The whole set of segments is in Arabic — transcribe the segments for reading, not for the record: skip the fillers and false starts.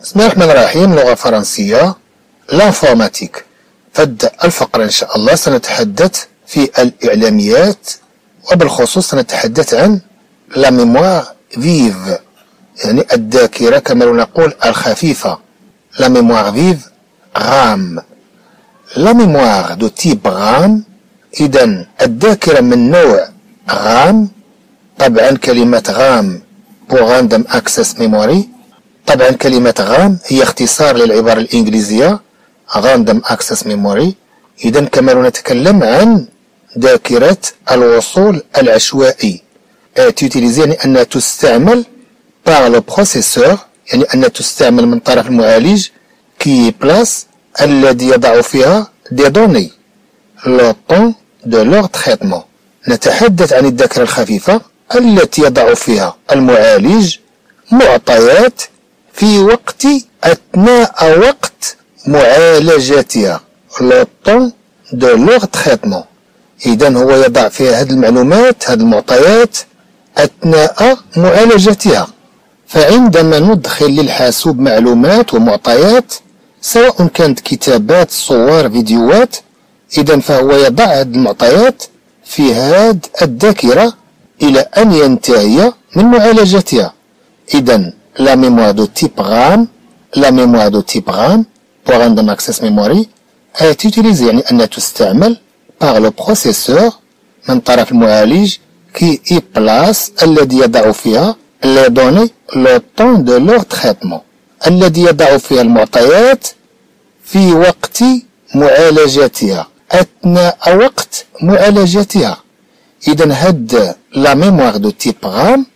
بسم الله الرحمن الرحيم. لغة فرنسية لانفورماتيك. فهاد الفقرة إن شاء الله سنتحدث في الإعلاميات، وبالخصوص سنتحدث عن لا ميموار فيف، يعني الذاكرة كما نقول الخفيفة. لا ميموار فيف غام. لا ميموار دو تيب غام، إذن الذاكرة من نوع غام. طبعا كلمة غام pour random access memory. طبعا كلمة غام هي اختصار للعبارة الإنجليزية random access memory. إذا كما نتكلم عن ذاكرة الوصول العشوائي، تيوتيليزي يعني أنها تستعمل par le processeur، يعني أنها تستعمل من طرف المعالج كي بلاس الذي يضع فيها دي دوني le temps de leur traitement. نتحدث عن الذاكرة الخفيفة التي يضع فيها المعالج معطيات في وقت أثناء وقت معالجتها le temps de leur traitement. إذن هو يضع فيها هذه المعلومات، هذه المعطيات أثناء معالجتها. فعندما ندخل للحاسوب معلومات ومعطيات سواء كانت كتابات، صور، فيديوهات، إذن فهو يضع هذه المعطيات في هذه الذاكرة إلى أن ينتهي من معالجتها. إذن لا ميموار دو تيب غام، لا ميموار دو تيب غام pour random access memory تيوتيليزي يعني أنها تستعمل par le processeur من طرف المعالج كي بلاس الذي يضع فيها les données le temps de leur traitement، الذي يضع فيها المعطيات في وقت معالجتها، أثناء وقت معالجتها. إذن هاد لا ميموار دو تيب غام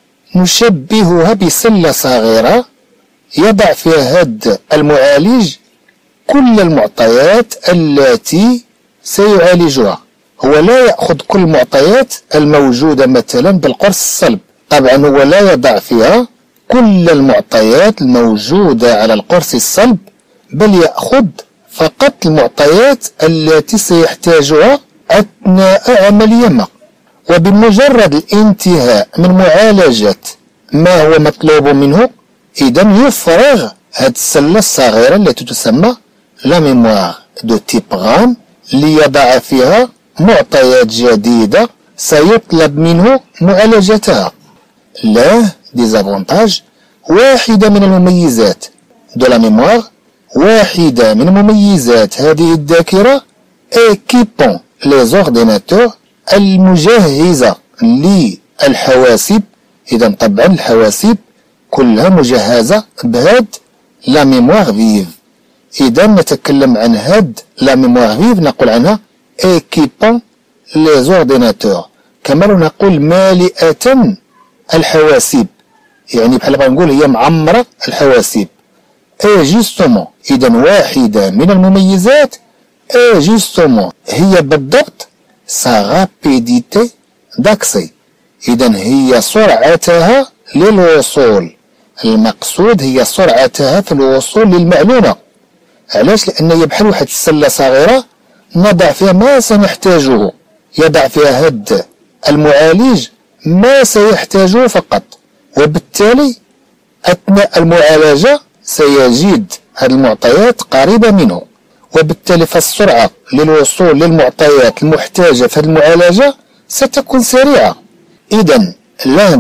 نشبهها بسلة صغيرة يضع فيها هاد المعالج كل المعطيات التي سيعالجها. هو لا يأخذ كل المعطيات الموجودة مثلا بالقرص الصلب، طبعا هو لا يضع فيها كل المعطيات الموجودة على القرص الصلب، بل يأخذ فقط المعطيات التي سيحتاجها أثناء عملية ما. وبمجرد الانتهاء من معالجة ما هو مطلوب منه، إذن يفرغ هذه السلة الصغيرة التي تسمى لا ميموار دو تيب غام ليضع فيها معطيات جديدة سيطلب منه معالجتها. له ديزافونتاج، واحدة من المميزات دو لا ميموار، واحدة من مميزات هذه الذاكرة équipant les ordinateurs، المجهزة للحواسب. إذا طبعا الحواسب كلها مجهزة بهاد لا ميموار فيف. إذا نتكلم عن هاد لا ميموار فيف نقول عنها équipant les ordinateurs، كما نقول مالئة الحواسب، يعني بحال بغا نقول هي معمرة الحواسب. جوستومون إذا واحدة من المميزات جوستومون هي بالضبط sa rapidité d'accès، إذا هي سرعتها للوصول. المقصود هي سرعتها في الوصول للمعلومة. علاش؟ لأن هي بحال واحد السلة صغيرة نضع فيها ما سنحتاجه، يضع فيها هاد المعالج ما سيحتاجه فقط، وبالتالي أثناء المعالجة سيجد هذه المعطيات قريبة منه، وبالتالي فالسرعة للوصول للمعطيات المحتاجة في هذه المعالجة ستكون سريعة. إذن l'un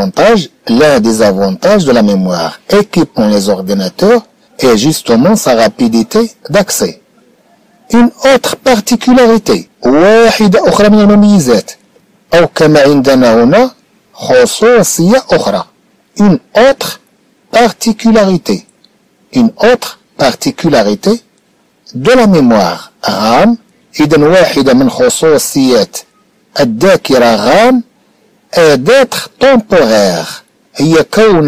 des avantages de la mémoire équipant les ordinateurs est justement sa rapidité d'accès. Une autre particularité، واحدة أخرى من المميزات، أو كما عندنا هنا خصوصية أخرى. Une autre particularité de la mémoire RAM، إذن واحدة من خصوصيات الذاكرة غام d'être temporaire، هي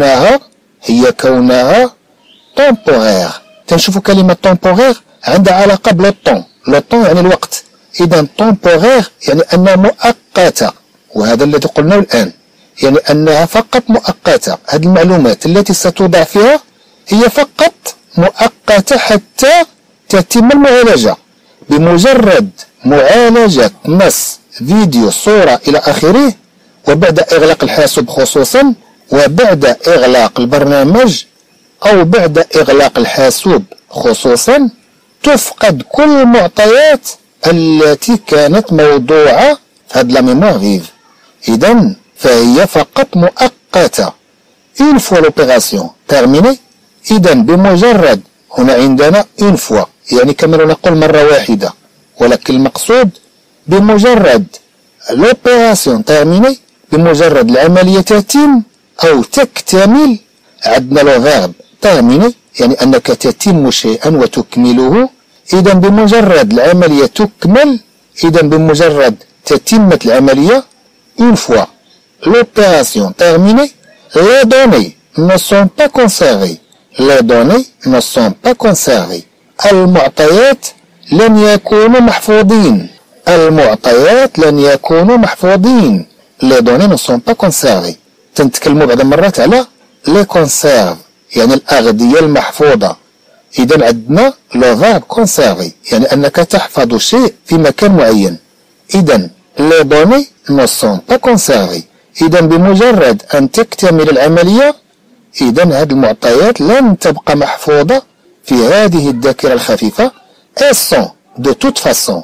كونها temporaire. تنشوفوا كلمة temporaire عندها علاقة بالطون، لو يعني الوقت. إذا temporaire يعني أنها مؤقتة، وهذا الذي قلناه الآن، يعني أنها فقط مؤقتة. هذه المعلومات التي ستوضع فيها هي فقط مؤقتة حتى تتم المعالجة. بمجرد معالجة نص، فيديو، صورة إلى آخره، وبعد إغلاق الحاسوب خصوصا، وبعد إغلاق البرنامج أو بعد إغلاق الحاسوب خصوصا تفقد كل المعطيات التي كانت موضوعة في هاد لا ميموار فيف. إذن فهي فقط مؤقتة. une fois l'opération terminée. إذن بمجرد هنا عندنا une fois يعني كما نقول مرة واحدة، ولكن المقصود بمجرد l'opération terminée بمجرد العملية تتم أو تكتمل. عندنا لو فيرب terminer يعني أنك تتم شيئا وتكمله. إذا بمجرد العملية تكمل، إذا بمجرد تتمة العملية une fois l'opération terminée les données ne sont pas conservées. les données ne sont pas conservées. المعطيات لن يكونوا محفوظين. المعطيات لن يكونوا محفوظين. les données ne sont pas conservées. تنتكلموا بعد مرات على les conserves يعني الأغذية المحفوظة. إذا عندنا لو فيرب conserver يعني أنك تحفظ شيء في مكان معين. إذا les données ne sont pas conservées. إذا بمجرد أن تكتمل العملية إذا هذه المعطيات لن تبقى محفوظة في هذه الذاكرة الخفيفة. elles sont de toute façon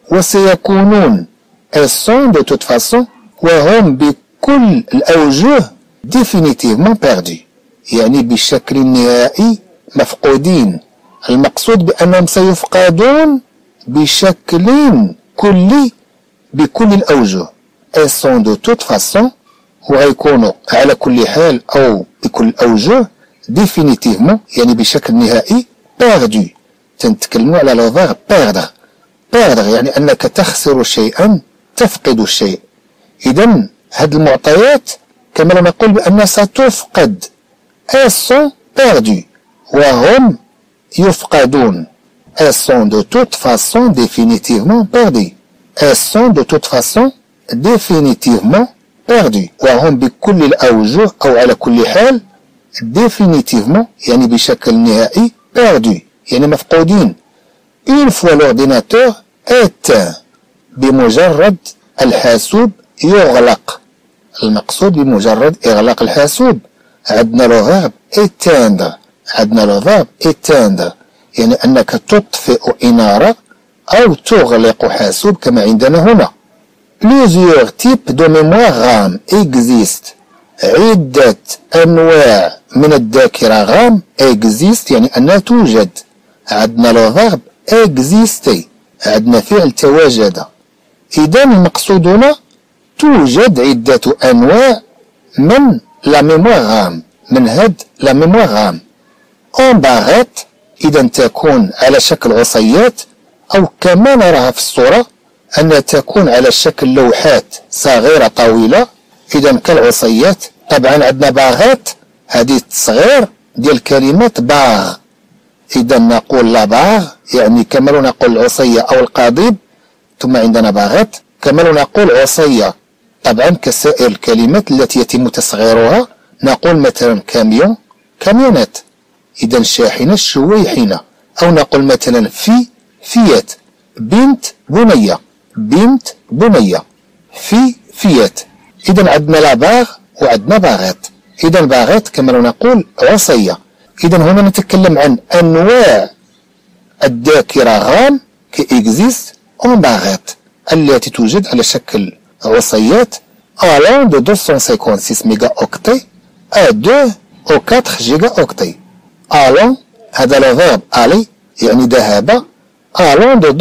وسيكونون elles sont de toute façon وهم بكل الأوجه définitivement perdus يعني بشكل نهائي مفقودين. المقصود بأنهم سيفقدون بشكل كلي بكل الأوجه. elles sont de toute façon وغيكونوا على كل حال أو بكل الأوجه définitivement يعني بشكل نهائي perdus. تنتكلموا على لو فيرب perdre. perdre يعني أنك تخسر شيئا تفقد الشيء. إذا هذه المعطيات كما نقول بأنها ستفقد. elles sont perdus وهم يفقدون. elles sont de toute façon définitivement perdues. elles sont de toute façon définitivement perdues وهم بكل الأوجه أو على كل حال définitivement يعني بشكل نهائي perdus يعني مفقودين. une fois l'ordinateur éteint بمجرد الحاسوب يغلق. المقصود بمجرد إغلاق الحاسوب. عندنا لو فيرب éteindre. عندنا لو فيرب éteindre يعني أنك تطفئ إنارة أو تغلق حاسوب كما عندنا هنا. plusieurs types de mémoire RAM existent. عدة أنواع من الذاكرة RAM exist يعني أنها توجد. عندنا لو فيرب exister عندنا فعل تواجد. إذا المقصود هنا توجد عدة أنواع من لا ميموار رام من هاد لا ميموار رام. اون باغيت إذا تكون على شكل عصيات أو كما نراها في الصورة أنها تكون على شكل لوحات صغيرة طويلة إذا كالعصيات. طبعا عندنا باغيت هذه صغير ديال كلمة باغ. إذا نقول لا باغ يعني كما نقول العصية أو القضيب. ثم عندنا باغيت كما نقول عصية. طبعا كسائر الكلمات التي يتم تصغيرها نقول مثلا كاميون كاميونات. إذا شاحنة شويحنة. أو نقول مثلا فيات. بنت بنية. بنت بنية. فيات. إذا عندنا لا باغ وعندنا باغيت. إذا باغيت كما نقول عصية. إذا هنا نتكلم عن أنواع الذاكرة غام كإكزيست أون باغيت التي توجد على شكل عصيات allant de 256 méga octets à 2 ou 4 giga octets. allant هذا لو فيرب aller يعني ذهب. allant de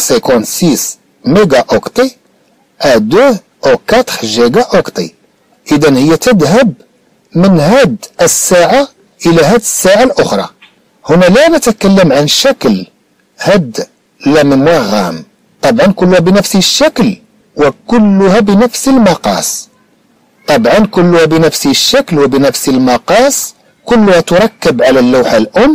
256 méga octets à 2 ou 4 giga octets. إذا هي تذهب من هاد الساعة إلى هاد الساعة الأخرى. هنا لا نتكلم عن شكل هاد لا ميموار غام. طبعا كلها بنفس الشكل وكلها بنفس المقاس. طبعا كلها بنفس الشكل وبنفس المقاس. كلها تركب على اللوحة الأم.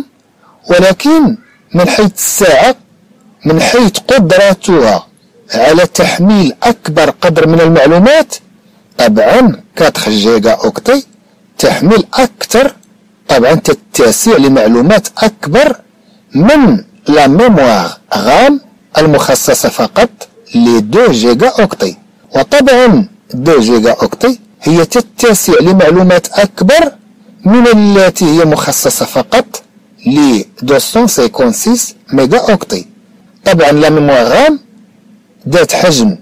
ولكن من حيث الساعة من حيث قدرتها على تحميل أكبر قدر من المعلومات طبعا 4 جيجا أوكتي تحمل أكثر. طبعا تتسع لمعلومات أكبر من لا ميموار غام المخصصة فقط ل 2 جيجا أوكتي. وطبعا 2 جيجا أوكتي هي تتسع لمعلومات أكبر من التي هي مخصصة فقط ل 256 ميجا أوكتي. طبعا لا ميموار غام ذات حجم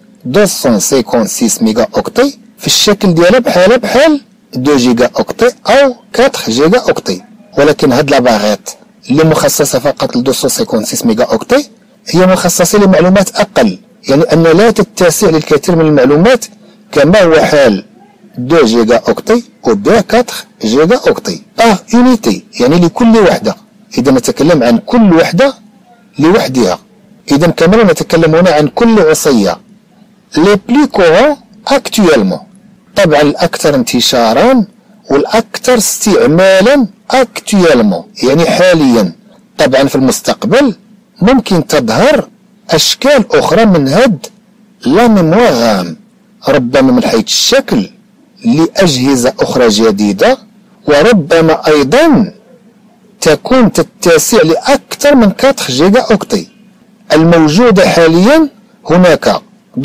256 ميجا أوكتي في الشكل ديالها بحال 2 جيجا أوكتي أو 4 جيجا أوكتي، ولكن هاد لاباغيت اللي مخصصة فقط ل 256 ميجا أوكتي هي مخصصة لمعلومات أقل، يعني أن لا تتسع للكثير من المعلومات كما هو حال 2 جيجا أوكتي و بيان 4 جيجا أوكتي باغ يونيتي، يعني لكل وحدة. إذا نتكلم عن كل وحدة لوحدها. إذا كما نتكلم هنا عن كل وصية. لي بلي كورون أكتويلمون، طبعا الأكثر انتشارا والأكثر استعمالا أكتويلمون يعني حاليا. طبعا في المستقبل ممكن تظهر أشكال أخرى من هاد لا ميموار غام، ربما من حيث الشكل لأجهزة أخرى جديدة، وربما أيضا تكون تتسع لأكثر من 4 جيجا أوكتي. الموجودة حاليا هناك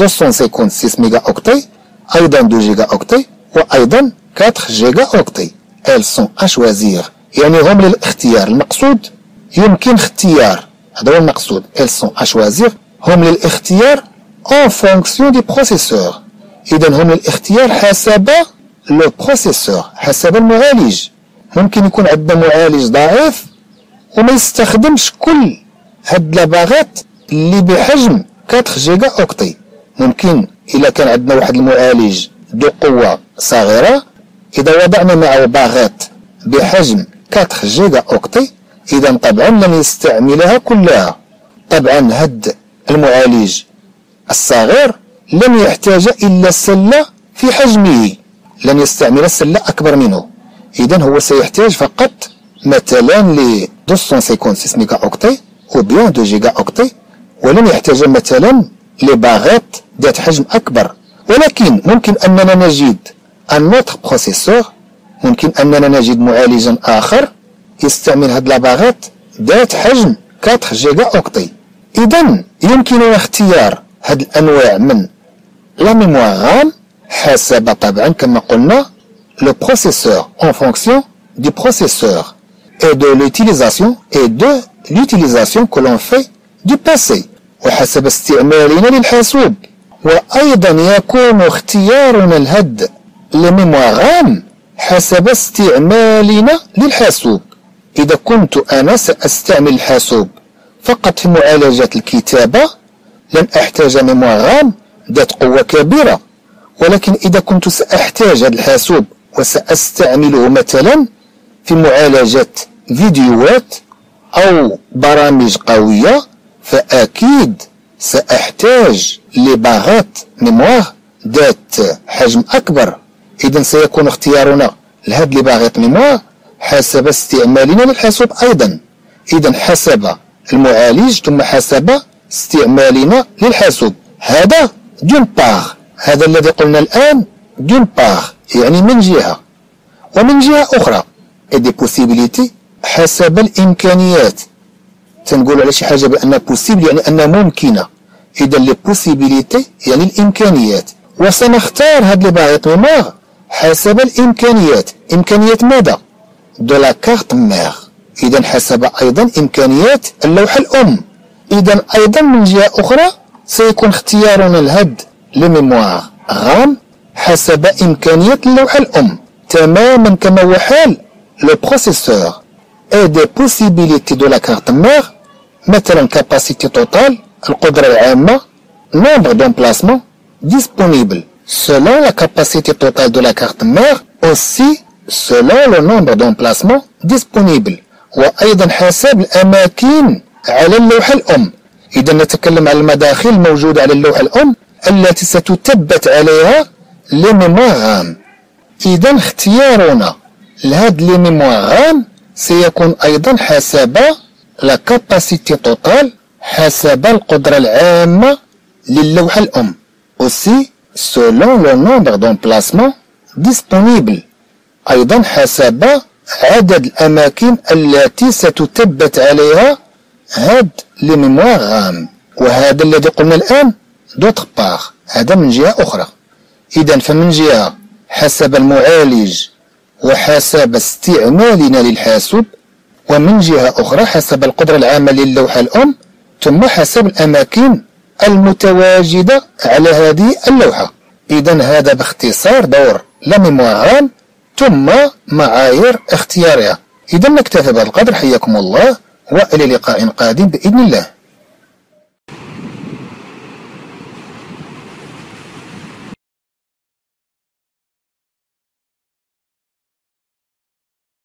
256 ميجا أوكتي، أيضا 2 جيجا أوكتي، وأيضا 4 جيجا أوكتي. elles sont à choisir، يعني هم للاختيار. المقصود يمكن اختيار، هذا هو المقصود. elles sont à choisir، هم للاختيار en fonction du processeur. إذا هم للاختيار حسب لو بروسيسور، حسب المعالج. ممكن يكون عندنا معالج ضعيف وما يستخدمش كل هاد لاباغات اللي بحجم 4 جيجا أوكتي. ممكن إلا كان عندنا واحد المعالج ذو قوة صغيرة، إذا وضعنا معه باغات بحجم 4 جيجا أوكتي إذا طبعا لن يستعملها كلها. طبعا هاد المعالج الصغير لن يحتاج إلا سلة في حجمه، لن يستعمل السلة أكبر منه. إذا هو سيحتاج فقط مثلا ل 256 ميجا أوكتي أو بيان 2 جيجا أوكتي، ولن يحتاج مثلا لباغات ذات حجم أكبر. ولكن ممكن أننا نجد ان اوتر بروسيسور، ممكن أننا نجد معالجا آخر يستعمل هاد لاباغات ذات حجم 4 جيجا أوكتي. إذا يمكننا اختيار هاد الأنواع من لا ميموار غام حسب طبعا كما قلنا le processeur en fonction du processeur et de l'utilisation que l'on fait du PC، وحسب استعمالنا للحاسوب. وأيضا يكون اختيارنا لهاد الميموار غام حسب استعمالنا للحاسوب. إذا كنت أنا سأستعمل الحاسوب فقط في معالجة الكتابة لن أحتاج ميموار غام ذات قوة كبيرة، ولكن إذا كنت سأحتاج هذا الحاسوب وسأستعمله مثلا في معالجة فيديوهات أو برامج قوية فأكيد سأحتاج لباغات ميموار ذات حجم أكبر. إذا سيكون اختيارنا لهذه لباغات ميموار حسب استعمالنا للحاسوب أيضا. إذا حسب المعالج ثم حسب استعمالنا للحاسوب. هذا دون باغ، هذا الذي قلنا الآن دون باغ يعني من جهة. ومن جهة أخرى دي بوسيبيليتي حسب الإمكانيات. تنقول على شي حاجة بأنها بوسيبل يعني أنها ممكنة. إذا لي بوسيبيليتي يعني الإمكانيات، وسنختار هاد لي باغيت ميموار حسب الإمكانيات. إمكانيات ماذا؟ دو لا كارت ميغ. إذا حسب أيضا إمكانيات اللوحة الأم. إذا أيضا من جهة أخرى سيكون اختيارنا لهاد لي ميموار غام حسب إمكانيات اللوحة الأم تماما كما هو حال لو بروسيسور et des possibilités de la carte mère، مثلا capacité totale القدرة العامة، nombre d'emplacements disponibles selon la capacité totale de la carte mère، aussi selon le nombre d'emplacements disponibles، وأيضا حسب الأماكن على اللوحة الأم. إذا نتكلم عن المداخل الموجودة على اللوحة الأم التي ستثبت عليها لي ميموار غام. إذا اختيارنا لهاد لي ميموار غام سيكون أيضا حسب لا كاباسيتي توتال، حسب القدرة العامة للوحة الأم، aussi selon le nombre d'emplacements disponibles، أيضا حسب عدد الأماكن التي ستثبت عليها هاد لي ميموار غام. وهذا الذي قلنا الآن دوتر باغ، هذا من جهة أخرى. إذا فمن جهة حسب المعالج وحسب استعمالنا للحاسوب، ومن جهة أخرى حسب القدرة العامة للوحة الأم، ثم حسب الأماكن المتواجدة على هذه اللوحة. إذن هذا باختصار دور لا ميموار عام ثم معايير اختيارها. إذن نكتفي بهذا القدر، حياكم الله وإلى لقاء قادم بإذن الله.